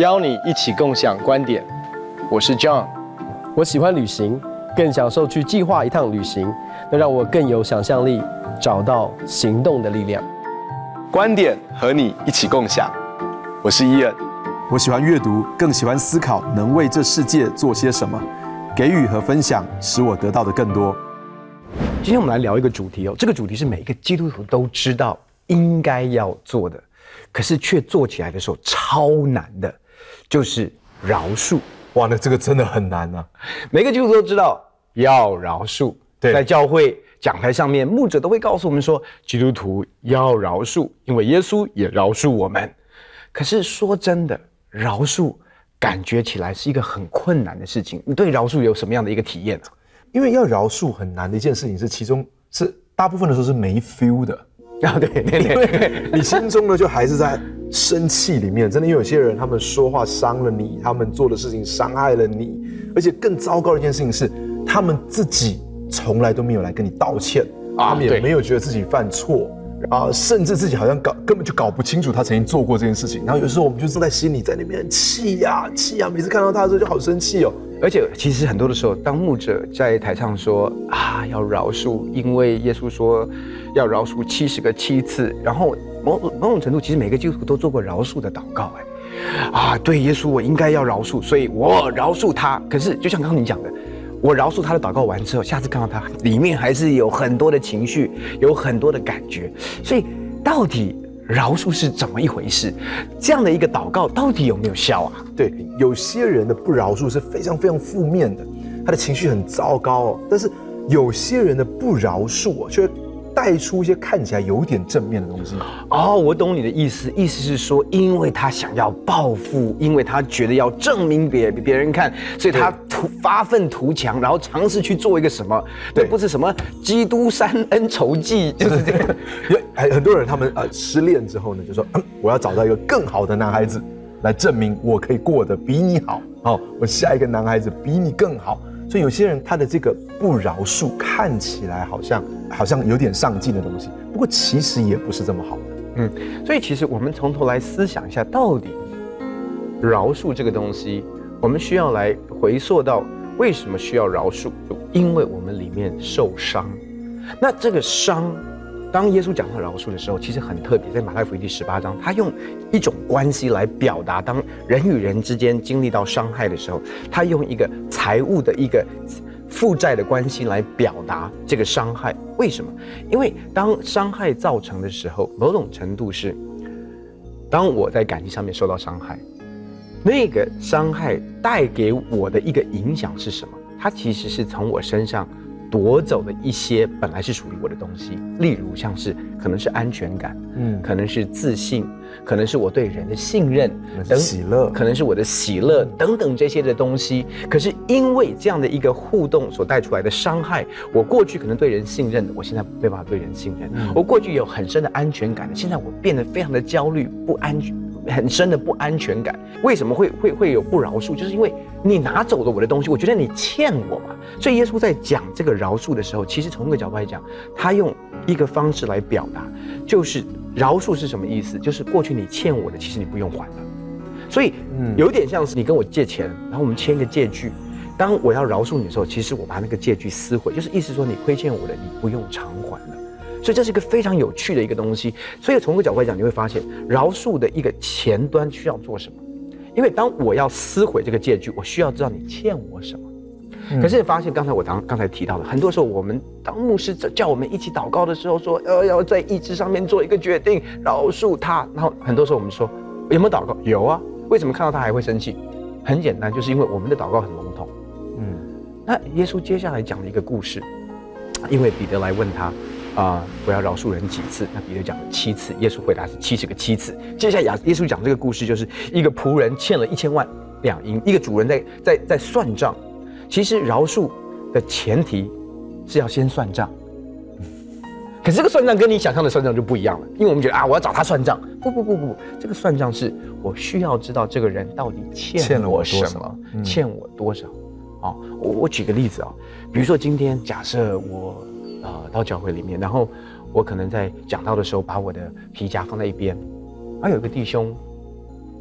邀你一起共享观点。我是 John， 我喜欢旅行，更享受去计划一趟旅行，能让我更有想象力，找到行动的力量。 观点和你一起共享。我是伊恩， 我喜欢阅读，更喜欢思考能为这世界做些什么。给予和分享，使我得到的更多。 今天我们来聊一个主题哦，这个主题是每一个基督徒都知道应该要做的，可是却做起来的时候超难的，就是饶恕。 哇，那这个真的很难啊！ 每个基督徒都知道要饶恕，在教会讲台上面，牧者都会告诉我们说，基督徒要饶恕，因为耶稣也饶恕我们。可是说真的，饶恕感觉起来是一个很困难的事情。你对饶恕有什么样的一个体验呢？ 因为要饶恕很难的一件事情是，其中是大部分的时候是没 feel 的啊，对， 你心中呢就还是在生气里面。真的，因为有些人他们说话伤了你，他们做的事情伤害了你，而且更糟糕的一件事情是，他们自己从来都没有来跟你道歉，他们也没有觉得自己犯错。甚至自己好像根本就搞不清楚他曾经做过这件事情，然后有时候我们就在心里在那边气呀，每次看到他的时候就好生气哦。 而且其实很多的时候，当牧者在台上说要饶恕，因为耶稣说要饶恕70个7次，然后某种程度，其实每个基督徒都做过饶恕的祷告，对耶稣我应该要饶恕，所以我饶恕他。可是就像刚刚你讲的，我饶恕他的祷告完之后，下次看到他里面还是有很多的情绪，有很多的感觉，所以到底饶恕是怎么一回事？这样的一个祷告到底有没有效啊？ 对，有些人的不饶恕是非常非常负面的，他的情绪很糟糕哦。但是有些人的不饶恕却带出一些看起来有点正面的东西。 我懂你的意思，意思是说，因为他想要报复，因为他觉得要证明别人看，所以他发愤图强，然后尝试去做一个什么，对，不是什么基督山恩仇记，就是这样。 很多人他们失恋之后呢，就说我要找到一个更好的男孩子来证明我可以过得比你好，我下一个男孩子比你更好。所以有些人他的这个不饶恕看起来好像有点上进的东西，不过其实也不是这么好的。 所以其实我们从头来思想一下，到底饶恕这个东西，我们需要来回溯到为什么需要饶恕？因为我们里面受伤。那这个伤，当耶稣讲到饶恕的时候，其实很特别，在马太福音第18章，他用一种关系来表达，当人与人之间经历到伤害的时候，他用一个财务的一个负债的关系来表达这个伤害。为什么？因为当伤害造成的时候，某种程度是，当我在感情上面受到伤害，那个伤害带给我的一个影响是什么？它其实是从我身上夺走了一些本来是属于我的东西，例如像是可能是安全感，可能是自信，可能是我对人的信任， 喜乐， 可能是我的喜乐等等这些的东西。可是因为这样的一个互动所带出来的伤害，我过去可能对人信任的，我现在没办法对人信任；我过去有很深的安全感的，现在我变得非常的焦虑、不安全。很深的不安全感。为什么会有不饶恕？就是因为你拿走了我的东西，我觉得你欠我嘛。所以耶稣在讲这个饶恕的时候，其实从一个角度来讲，他用一个方式来表达，就是饶恕是什么意思？就是过去你欠我的，其实你不用还了。所以有点像是你跟我借钱，然后我们签一个借据。当我要饶恕你的时候，其实我把那个借据撕毁，就是意思说你亏欠我的，你不用偿还了。所以这是一个非常有趣的一个东西。所以从这个角度来讲，你会发现饶恕的一个前端需要做什么？因为当我要撕毁这个借据，我需要知道你欠我什么。可是你发现，我刚才提到的，很多时候我们当牧师叫我们一起祷告的时候，说要在意志上面做一个决定，饶恕他。然后很多时候我们说有没有祷告？有啊。为什么看到他还会生气？很简单，就是因为我们的祷告很笼统。那耶稣接下来讲了一个故事，因为彼得来问他。我要饶恕人几次？那彼得讲了7次，耶稣回答是70个7次。接下来耶稣讲这个故事，就是一个仆人欠了1000万两银，一个主人在算账。其实饶恕的前提是要先算账，可是这个算账跟你想象的算账就不一样了，因为我们觉得我要找他算账，不，这个算账是我需要知道这个人到底欠了我什么，欠我多少。我举个例子比如说今天假设我到教会里面，然后我可能在讲道的时候把我的皮夹放在一边，有一个弟兄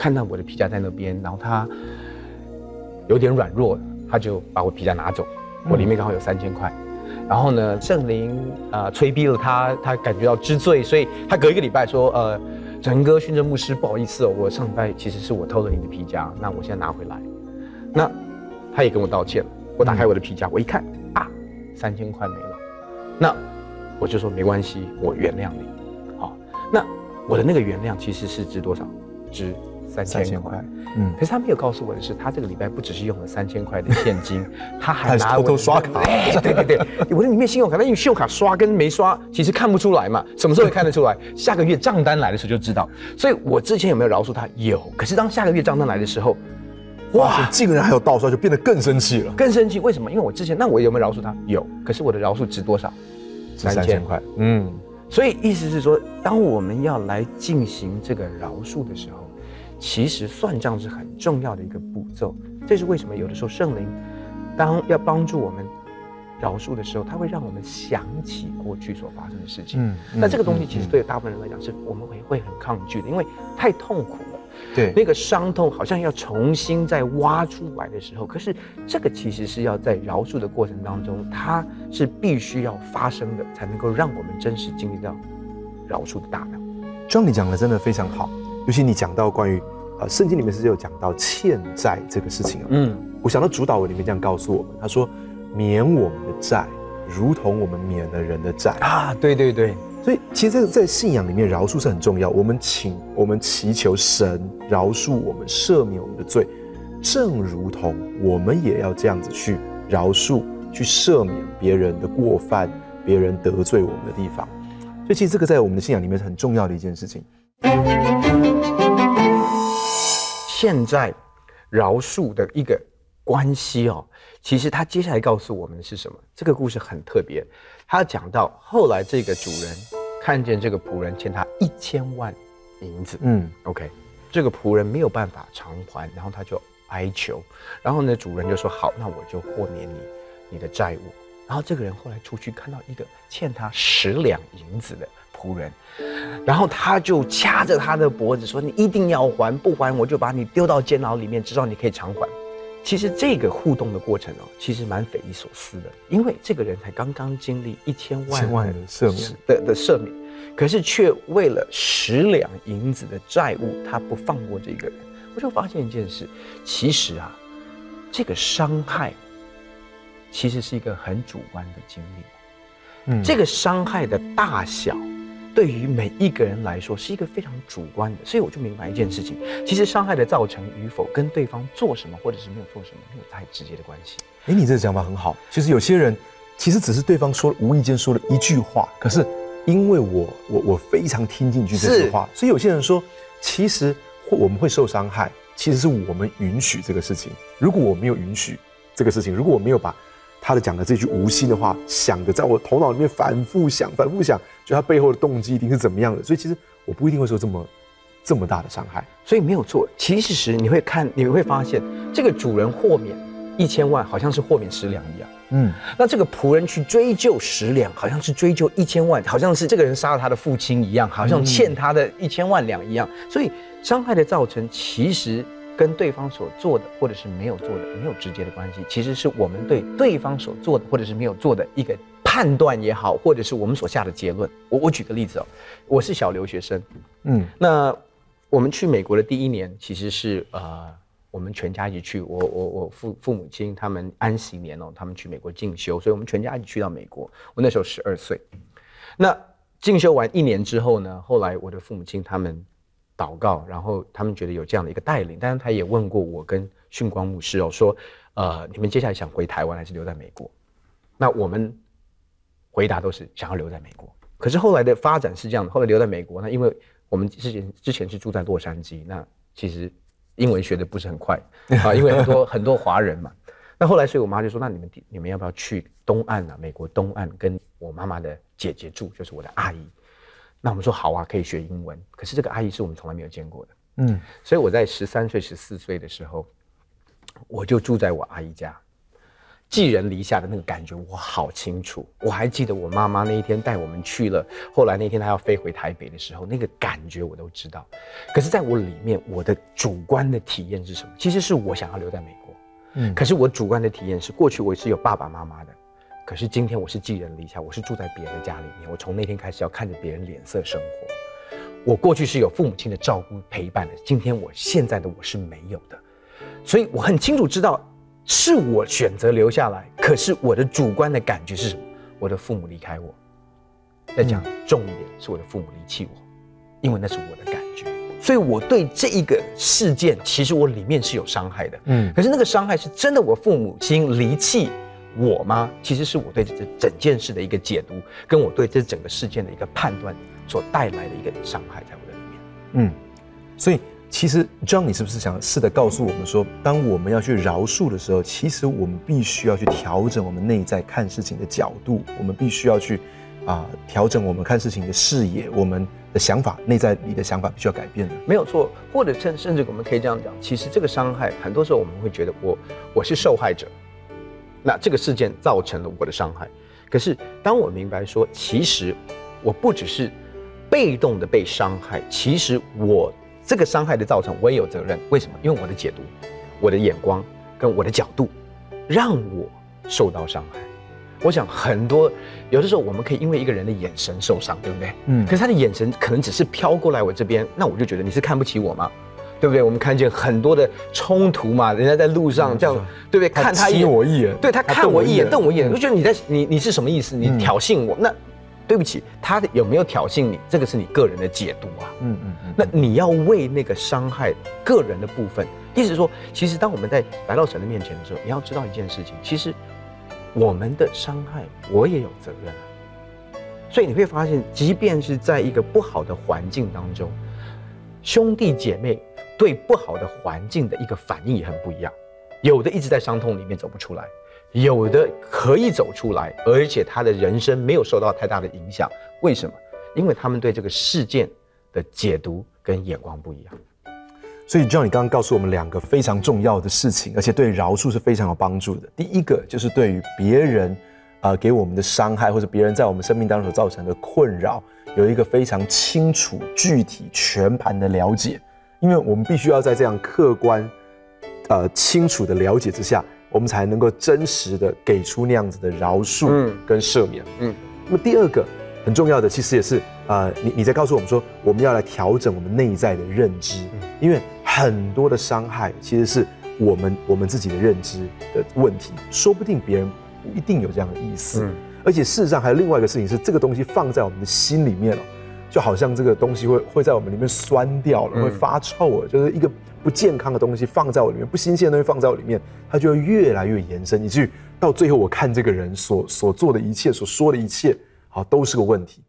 看到我的皮夹在那边，然后他有点软弱，他就把我皮夹拿走，我里面刚好有3000块。然后呢，圣灵催逼了他，他感觉到知罪，所以他隔1个礼拜说，整哥、训正牧师，不好意思哦，我上礼拜其实是我偷了你的皮夹，那我现在拿回来。那他也跟我道歉了。我打开我的皮夹，我一看啊，3000块没了。那我就说没关系，我原谅你。好，那我的那个原谅其实是值多少？值3000块。可是他没有告诉我的是，他这个礼拜不只是用了3000块的现金，他还拿偷偷刷卡。 对，我的里面信用卡，但因为信用卡刷跟没刷其实看不出来嘛，什么时候会看得出来？下个月账单来的时候就知道。所以我之前有没有饶恕他？有。可是当下个月账单来的时候， 哇，竟然还有盗刷，就变得更生气了。 更生气，为什么？因为我之前，那我有没有饶恕他？有。可是我的饶恕值多少？3000块。所以意思是说，当我们要来进行这个饶恕的时候，其实算账是很重要的一个步骤。这是为什么有的时候圣灵当要帮助我们饶恕的时候，他会让我们想起过去所发生的事情。那这个东西其实对大部分人来讲是我们会很抗拒的，因为太痛苦了。 对， 那个伤痛好像要重新再挖出来的时候，可是这个其实是要在饶恕的过程当中，它是必须要发生的，才能够让我们真实经历到饶恕的大能。 John，你讲的真的非常好，尤其你讲到关于圣经里面是有讲到欠债这个事情啊。我想到主导文里面这样告诉我们，他说免我们的债，如同我们免了人的债啊。对。 所以其实在信仰里面，饶恕是很重要。我们祈求神饶恕我们，赦免我们的罪，正如同我们也要这样子去饶恕、去赦免别人的过犯、别人得罪我们的地方。所以其实这个在我们的信仰里面是很重要的一件事情。 现在饶恕的一个关系哦，其实他接下来告诉我们的是什么？这个故事很特别，他讲到后来这个主人看见这个仆人欠他1000万银子，OK， 这个仆人没有办法偿还，然后他就哀求，然后呢，主人就说好，那我就豁免你的债务。然后这个人后来出去看到一个欠他10两银子的仆人，然后他就掐着他的脖子说：“你一定要还，不还我就把你丢到监牢里面，直到你可以偿还。”其实这个互动的过程哦，其实蛮匪夷所思的，因为这个人才刚刚经历1000万的赦免的赦免，可是却为了10两银子的债务，他不放过这个人。我就发现一件事，其实啊，这个伤害其实是一个很主观的经历，这个伤害的大小，对于每一个人来说是一个非常主观的，所以我就明白一件事情，其实伤害的造成与否跟对方做什么或者是没有做什么没有太直接的关系。 你这个讲法很好。其实有些人其实只是对方无意间说了一句话，可是因为我非常听进去这句话，所以有些人说，其实我们会受伤害，其实是我们允许这个事情。如果我没有允许这个事情，如果我没有把他讲的这句无心的话想的在我头脑里面反复想，就他背后的动机一定是怎么样的，所以其实我不一定会受这么大的伤害。 所以没有错，其实你会发现，这个主人豁免1000万，好像是豁免10两一样。那这个仆人去追究10两，好像是追究1000万，好像是这个人杀了他的父亲一样，好像欠他的1000万两一样。所以伤害的造成其实跟对方所做的或者是没有做的没有直接的关系，其实是我们对对方所做的或者是没有做的一个判断也好，或者是我们所下的结论。我举个例子哦，我是小留学生，那我们去美国的第1年，其实是我们全家一起去，我父母亲他们安息年哦，他们去美国进修，所以我们全家一起去到美国。我那时候12岁，那进修完1年之后呢，后来我的父母亲他们祷告，然后他们觉得有这样的一个带领，但是他也问过我跟训光牧师哦，说你们接下来想回台湾还是留在美国？那我们回答都是想要留在美国。可是后来的发展是这样的，后来留在美国，那因为我们之前是住在洛杉矶，那其实英文学的不是很快啊，因为很多华人嘛。那后来所以我妈就说，那你们要不要去东岸啊，美国东岸跟我妈妈的姐姐住，就是我的阿姨。那我们说好啊，可以学英文。可是这个阿姨是我们从来没有见过的，所以我在13岁、14岁的时候，我就住在我阿姨家。 寄人篱下的那个感觉，我好清楚。我还记得我妈妈那一天带我们去了，后来那天她要飞回台北的时候，那个感觉我都知道。可是在我里面，我的主观的体验是什么？其实是我想要留在美国，可是我主观的体验是，过去我是有爸爸妈妈的，可是今天我是寄人篱下，我是住在别人的家里面，我从那天开始要看着别人脸色生活。我过去是有父母亲的照顾陪伴的，今天现在的我是没有的，所以我很清楚知道。是我选择留下来，可是我的主观的感觉是什么？我的父母离开我。再讲重一点，是我的父母离弃我，因为那是我的感觉。所以我对这一个事件，其实我里面是有伤害的。可是那个伤害是真的，我父母亲离弃我吗？其实是我对这整件事的一个解读，跟我对这整个事件的一个判断所带来的一个伤害在我的里面。 所以。其实 John， 你是不是想试着告诉我们说，当我们要去饶恕的时候，其实我们必须要去调整我们内在看事情的角度，我们必须要去调整我们看事情的视野，我们的想法，内在里的想法必须要改变的。 没有错，或者甚至我们可以这样讲，其实这个伤害很多时候我们会觉得我是受害者，那这个事件造成了我的伤害。可是当我明白说，其实我不只是被动的被伤害，其实我这个伤害的造成我也有责任。为什么？因为我的解读、我的眼光跟我的角度，让我受到伤害。我想很多有的时候我们可以因为一个人的眼神受伤，对不对？可是他的眼神可能只是飘过来我这边，那我就觉得你是看不起我吗？对不对？我们看见很多的冲突嘛，人家在路上这样，对不对？看他一眼， 我一眼， 对他看我一眼，瞪我一眼，我就觉得你是什么意思？你挑衅我？那对不起，他有没有挑衅你？这个是你个人的解读啊。那你要为那个伤害个人的部分，意思是说，其实当我们在来到神的面前的时候，你要知道一件事情，其实我们的伤害，我也有责任啊。所以你会发现，即便是在一个不好的环境当中，兄弟姐妹对不好的环境的一个反应也很不一样。有的一直在伤痛里面走不出来，有的可以走出来，而且他的人生没有受到太大的影响。为什么？因为他们对这个事件的解读跟眼光不一样。 所以 John， 你刚刚告诉我们两个非常重要的事情，而且对饶恕是非常有帮助的。第一个就是对于别人给我们的伤害，或者别人在我们生命当中所造成的困扰，有一个非常清楚、具体、全盘的了解。因为我们必须要在这样客观、清楚的了解之下，我们才能够真实的给出那样子的饶恕跟赦免。那么第二个很重要的，其实也是你在告诉我们说，我们要来调整我们内在的认知，因为很多的伤害其实是我们自己的认知的问题，说不定别人不一定有这样的意思。而且事实上还有另外一个事情是，这个东西放在我们的心里面就好像这个东西会在我们里面酸掉了，会发臭了，就是一个不健康的东西放在我里面，不新鲜的东西放在我里面，它就会越来越延伸，以至于到最后我看这个人所做的一切，所说的一切，好，都是个问题。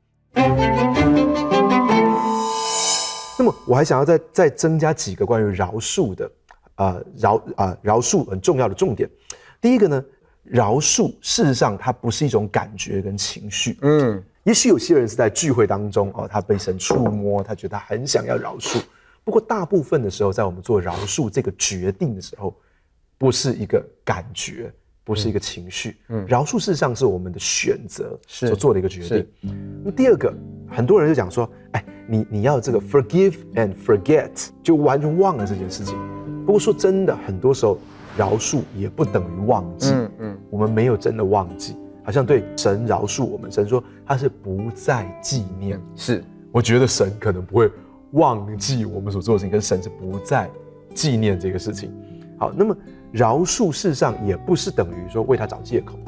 那么我还想要再增加几个关于饶恕的饶恕很重要的重点。第一个呢，饶恕事实上它不是一种感觉跟情绪。也许有些人是在聚会当中他被神触摸，他觉得他很想要饶恕。不过大部分的时候，在我们做饶恕这个决定的时候，不是一个感觉，不是一个情绪。饶恕事实上是我们的选择所做的一个决定。那第二个，很多人就讲说，你要这个 forgive and forget， 就完全忘了这件事情。不过说真的，很多时候饶恕也不等于忘记。我们没有真的忘记。好像对神饶恕我们，神说他是不再纪念。是，我觉得神可能不会忘记我们所做的事情，可是神是不再纪念这个事情。好，那么饶恕事实上也不是等于说为他找借口。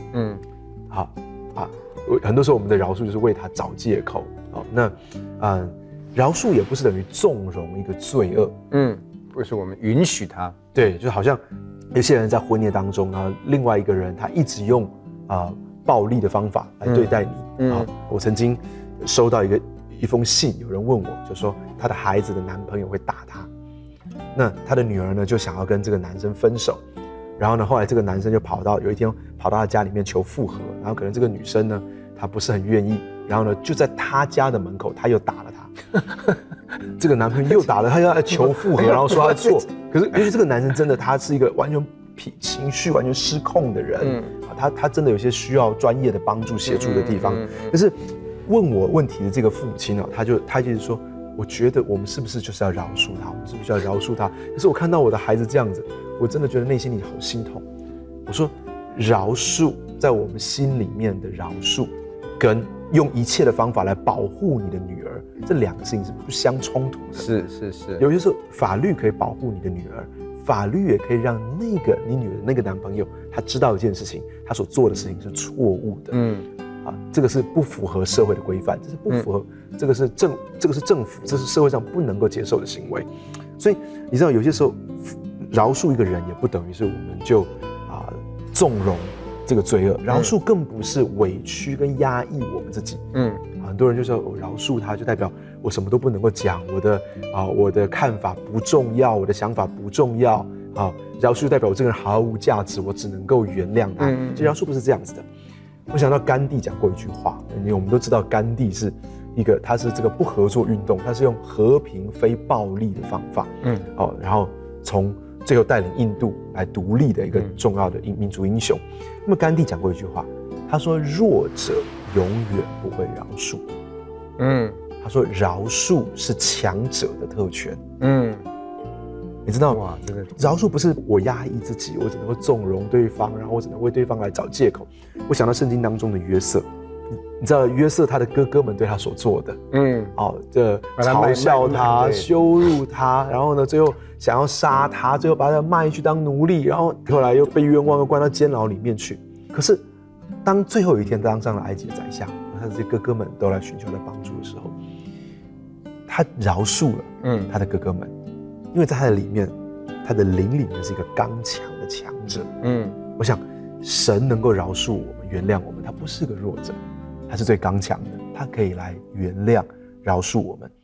很多时候我们的饶恕就是为他找借口。好，那饶恕也不是等于纵容一个罪恶。 不是我们允许他。 对，就好像有些人在婚恋当中，然后另外一个人他一直用暴力的方法来对待你。我曾经收到一封信，有人问我，就说她的孩子的男朋友会打她，那她的女儿呢就想要跟这个男生分手，然后呢后来这个男生就有一天跑到她家里面求复合，然后可能这个女生呢她不是很愿意，然后呢就在她家的门口她又打了她，这个男朋友又打了她，要求复合，然后说她错。可是因为这个男生真的他是一个完全情绪完全失控的人， 他真的有些需要专业的帮助协助的地方。可是问我问题的这个父母亲啊，他就是说，我觉得我们是不是就是要饶恕他？我们是不是要饶恕他？可是我看到我的孩子这样子，我真的觉得内心里好心痛。我说，饶恕在我们心里面的饶恕，跟用一切的方法来保护你的女儿，这两个事情是不相冲突的。 是。 有些时候法律可以保护你的女儿，法律也可以让你女儿的那个男朋友，他知道一件事情，他所做的事情是错误的。这个是不符合社会的规范，这是不符合，这个是政府，这是社会上不能够接受的行为。所以你知道，有些时候饶恕一个人，也不等于是我们就纵容这个罪恶，饶恕更不是委屈跟压抑我们自己。很多人就说我饶恕他，就代表我什么都不能够讲，我的看法不重要，我的想法不重要。饶恕代表我这个人毫无价值，我只能够原谅他。其实饶恕不是这样子的。我想到甘地讲过一句话，我们都知道甘地是他是这个不合作运动，他是用和平非暴力的方法，然后从最后带领印度来独立的一个重要的民族英雄。那么甘地讲过一句话，他说弱者永远不会饶恕。他说饶恕是强者的特权。你知道吗？这个饶恕不是我压抑自己，我只能够纵容对方，然后我只能为对方来找借口。我想到圣经当中的约瑟，你知道约瑟他的哥哥们对他所做的，嘲笑他、羞辱他，然后呢，最后想要杀他，最后把他卖去当奴隶，然后后来又被冤枉，又关到监牢里面去。可是当最后一天当上了埃及的宰相，他的这些哥哥们都来寻求他的帮助的时候，他饶恕了他的哥哥们。因为在他的里面，他的灵里面是一个刚强的强者。我想神能够饶恕我们、原谅我们，他不是个弱者，他是最刚强的，他可以来原谅、饶恕我们。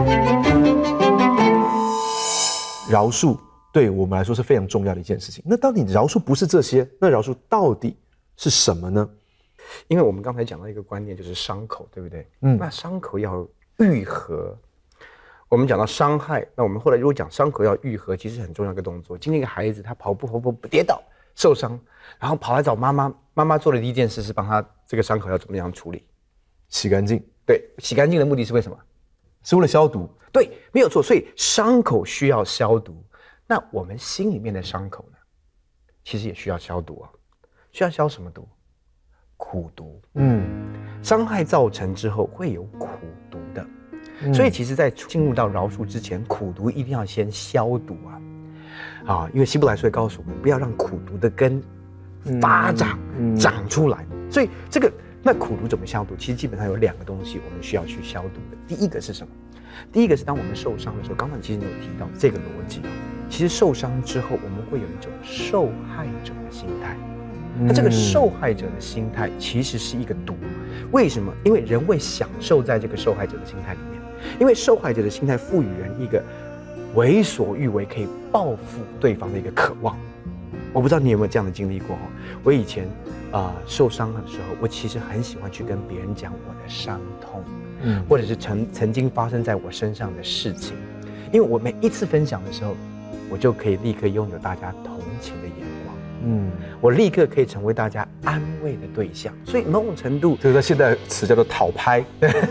饶恕对我们来说是非常重要的一件事情。那到底饶恕不是这些，那饶恕到底是什么呢？ 因为我们刚才讲到一个观念，就是伤口，对不对？那伤口要愈合。我们讲到伤害，那我们后来如果讲伤口要愈合，其实很重要一个动作。今天一个孩子他跑步跌倒受伤，然后跑来找妈妈，妈妈做的第一件事是帮他这个伤口要怎么样处理？ 洗干净。 对，洗干净的目的是为什么？ 是为了消毒。 对，没有错。所以伤口需要消毒，那我们心里面的伤口呢，其实也需要消毒啊。需要消什么毒？苦毒。伤害造成之后会有苦毒的。所以其实在进入到饶恕之前，苦毒一定要先消毒因为希伯来书会告诉我们，不要让苦毒的根发长长出来。所以那苦毒怎么消毒？其实基本上有两个东西我们需要去消毒的。第一个是什么？第一个是当我们受伤的时候，刚才其实你有提到这个逻辑其实受伤之后，我们会有一种受害者的心态。那这个受害者的心态其实是一个毒。为什么？因为人会享受在这个受害者的心态里面。因为受害者的心态赋予人一个为所欲为，可以报复对方的一个渴望。我不知道你有没有这样的经历过我以前受伤的时候，我其实很喜欢去跟别人讲我的伤痛，或者是曾经发生在我身上的事情，因为我每一次分享的时候，我就可以立刻拥有大家同情的眼光，我立刻可以成为大家安慰的对象，所以某种程度， 这个在现代词叫做讨拍。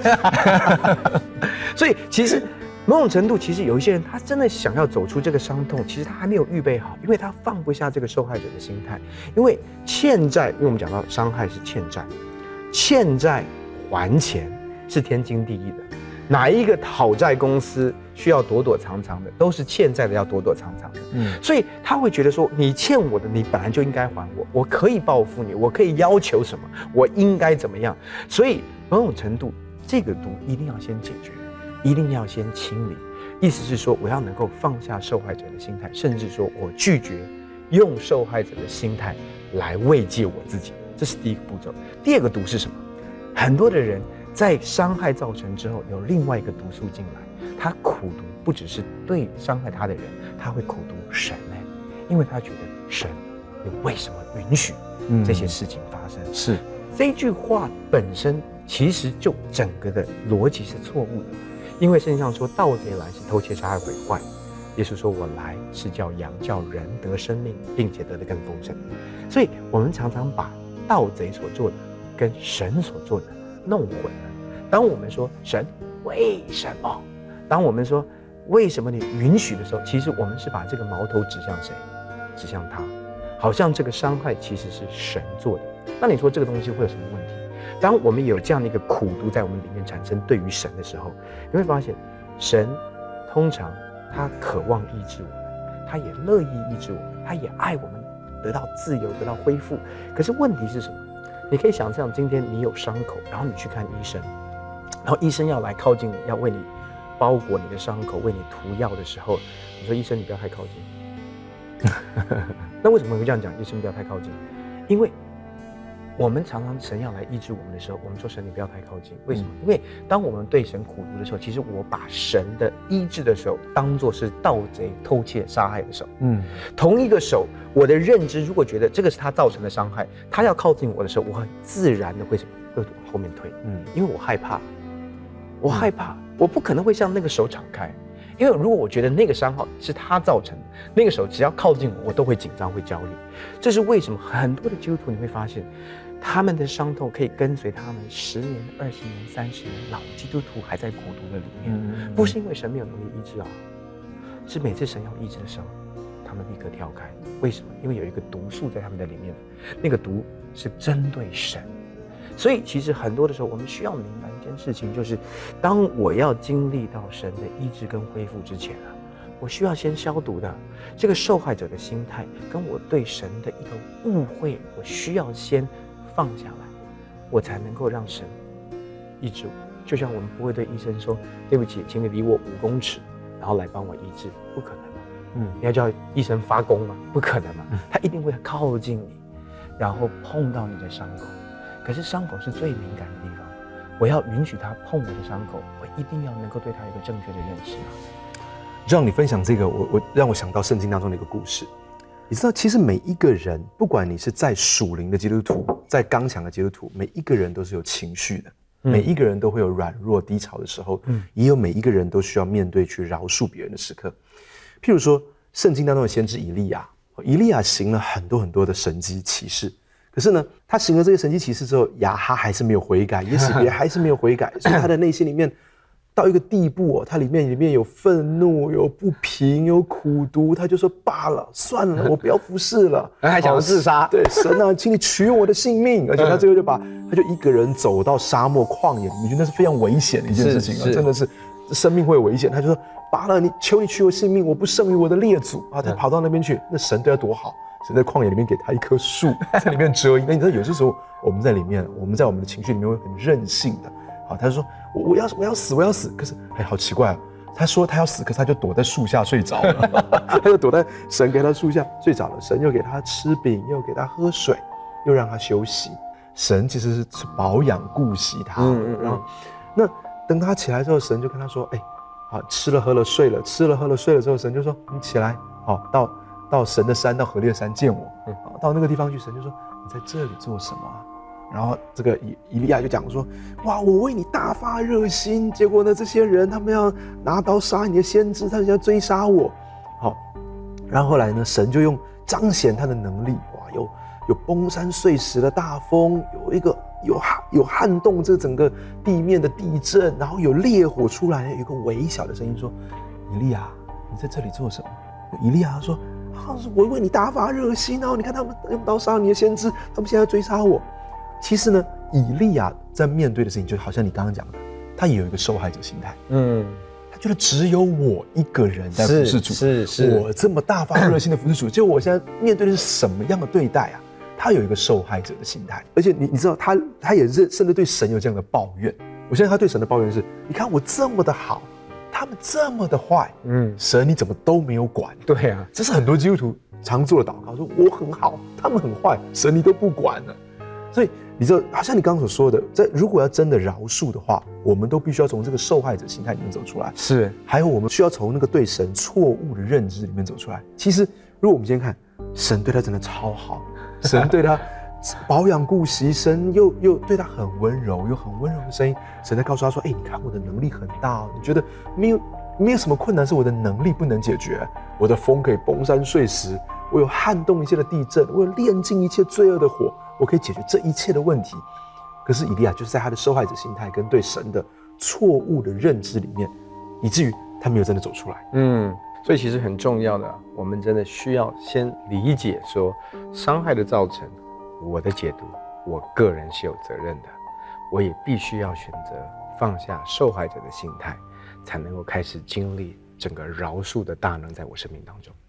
所以其实某种程度，其实有一些人他真的想要走出这个伤痛，其实他还没有预备好，因为他放不下这个受害者的心态。因为欠债，因为我们讲到伤害是欠债，欠债还钱是天经地义的。哪一个讨债公司需要躲躲藏藏的，都是欠债的要躲躲藏藏的。所以他会觉得说，你欠我的，你本来就应该还我，我可以报复你，我可以要求什么，我应该怎么样。所以某种程度，这个毒一定要先解决，一定要先清理。意思是说，我要能够放下受害者的心态，甚至说我拒绝用受害者的心态来慰藉我自己，这是第一个步骤。第二个毒是什么？很多的人在伤害造成之后，有另外一个毒素进来，他苦毒不只是对伤害他的人，他会苦毒神因为他觉得神，你为什么允许这些事情发生？ 是这句话本身其实就整个的逻辑是错误的，因为圣经上说，盗贼来是偷窃杀害毁坏，耶稣说我来是叫羊叫人得生命，并且得的更丰盛。所以我们常常把盗贼所做的跟神所做的弄混了。当我们说神为什么，当我们说为什么你允许的时候，其实我们是把这个矛头指向谁？指向他，好像这个伤害其实是神做的。那你说这个东西会有什么问题？当我们有这样的一个苦毒在我们里面产生对于神的时候，你会发现神通常他渴望医治我们，他也乐意医治我们，他也爱我们得到自由，得到恢复。可是问题是什么？你可以想象今天你有伤口，然后你去看医生，然后医生要来靠近你，要为你包裹你的伤口，为你涂药的时候，你说医生你不要太靠近。那为什么会这样讲？医生不要太靠近，因为我们常常神要来医治我们的时候，我们说神你不要太靠近，为什么？因为当我们对神苦毒的时候，其实我把神的医治的手当作是盗贼偷窃杀害的手。同一个手，我的认知如果觉得这个是他造成的伤害，他要靠近我的时候，我很自然的会什么？会往后面退。因为我害怕，我害怕，我不可能会向那个手敞开。因为如果我觉得那个伤害是他造成的，那个手只要靠近我，我都会紧张，会焦虑。这是为什么很多的基督徒你会发现，他们的伤痛可以跟随他们10年、20年、30年，老基督徒还在苦毒的里面，不是因为神没有能力医治啊，是每次神要医治的时候，他们立刻跳开。为什么？因为有一个毒素在他们的里面，那个毒是针对神。所以其实很多的时候，我们需要明白一件事情，就是当我要经历到神的医治跟恢复之前啊，我需要先消毒的这个受害者的心态，跟我对神的一个误会，我需要先放下来，我才能够让神医治我。就像我们不会对医生说对不起，请你离我5公尺，然后来帮我医治，不可能嘛。你要叫医生发功吗？不可能嘛。他一定会靠近你，然后碰到你的伤口。可是伤口是最敏感的地方，我要允许他碰我的伤口，我一定要能够对他有一个正确的认识。 让你分享这个，让我想到圣经当中的一个故事。你知道，其实每一个人，不管你是在属灵的基督徒，在刚强的基督徒，每一个人都是有情绪的，每一个人都会有软弱低潮的时候，也有每一个人都需要面对去饶恕别人的时刻。譬如说，圣经当中的先知以利亚，以利亚行了很多很多的神迹奇事。可是呢，他行了这些神迹奇事之后，亚哈还是没有悔改，耶洗别还是没有悔改，所以他的内心里面到一个地步他里面有愤怒，有不平，有苦毒，他就说罢了，算了，我不要服侍了， 还想要自杀。 对，神啊，请你取用我的性命。而且他最后他就一个人走到沙漠旷野里面去，那是非常危险的一件事情真的是生命会有危险。他就说罢了，求你取我性命，我不胜于我的列祖啊！他跑到那边去，那神对他多好。神在旷野里面给他一棵树，在里面遮阴。那你知道，有些时候我们在里面，我们在我们的情绪里面会很任性的。好，他就说我要死。可是好奇怪啊！他说他要死，可是他就躲在树下睡着了。他就躲在神给他树下睡着了。神又给他吃饼，又给他喝水，又让他休息。神其实是保养顾惜他。然后，那等他起来之后，神就跟他说：“好，吃了喝了睡了，吃了喝了睡了之后，神就说你起来，好到神的山，到何烈山见我。到那个地方去，神就说你在这里做什么？然后这个以利亚就讲说，哇，我为你大发热心，结果呢，这些人他们要拿刀杀你的先知，他们要追杀我。好，然后后来呢，神就用彰显他的能力，哇，有崩山碎石的大风，有撼动这整个地面的地震，然后有烈火出来，有一个微小的声音说，以利亚，你在这里做什么？以利亚说，我为你大发热心哦！你看他们用刀杀你的先知，他们现在追杀我。其实呢，以利亚在面对的事情，就好像你刚刚讲的，他也有一个受害者心态。他觉得只有我一个人在服侍主，是我这么大发热心的服侍主，结果我现在面对的是什么样的对待啊？他有一个受害者的心态，而且你知道，他也甚至对神有这样的抱怨。我相信他对神的抱怨是：你看我这么的好。他们这么的坏，神你怎么都没有管？ 对啊， 这是很多基督徒常做的祷告，说我很好，他们很坏，神你都不管了。所以你知道，好像你刚刚所说的，如果要真的饶恕的话，我们都必须要从这个受害者心态里面走出来。 是， 还有我们需要从那个对神错误的认知里面走出来。其实，如果我们今天看，神对他真的超好，神对他保养顾惜，神又对他很温柔，有很温柔的声音。神在告诉他说：“你看我的能力很大，你觉得没有什么困难是我的能力不能解决。我的风可以崩山碎石，我有撼动一切的地震，我有炼尽一切罪恶的火。 我可以解决这一切的问题。可是以利亚就是在他的受害者心态跟对神的错误的认知里面，以至于他没有真的走出来。 所以其实很重要的，我们真的需要先理解说，伤害的造成，我的解读，我个人是有责任的，我也必须要选择放下受害者的心态，才能够开始经历整个饶恕的大能在我生命当中。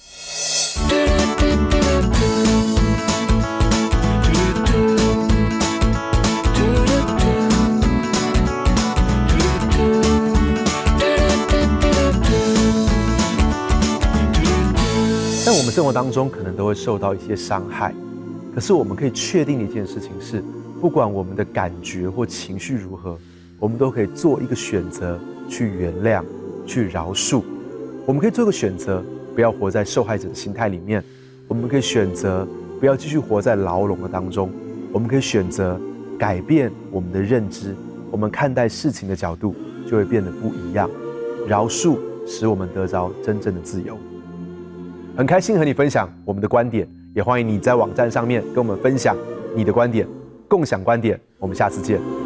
在我们生活当中，可能都会受到一些伤害，可是我们可以确定的一件事情是，不管我们的感觉或情绪如何，我们都可以做一个选择，去原谅，去饶恕。我们可以做一个选择，不要活在受害者的心态里面；我们可以选择不要继续活在牢笼的当中；我们可以选择改变我们的认知，我们看待事情的角度就会变得不一样。饶恕使我们得着真正的自由。很开心和你分享我们的观点，也欢迎你在网站上面跟我们分享你的观点，共享观点。我们下次见。